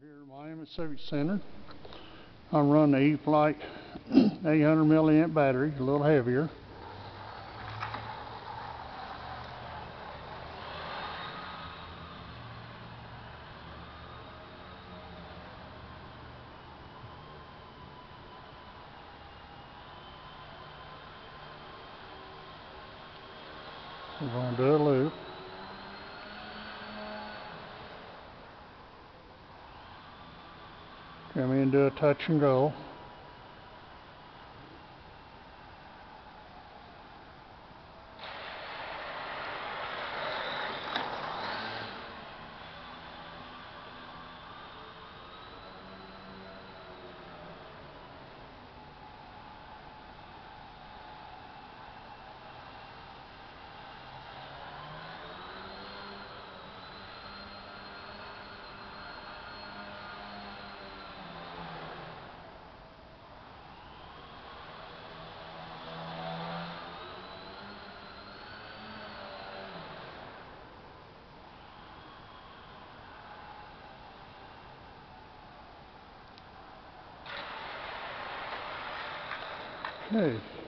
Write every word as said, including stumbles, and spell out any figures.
Here in Miami Civic Center. I'm running the E-Flight eight hundred milliamp battery, a little heavier. We're going to do a loop. Come in and do a touch and go. Okay.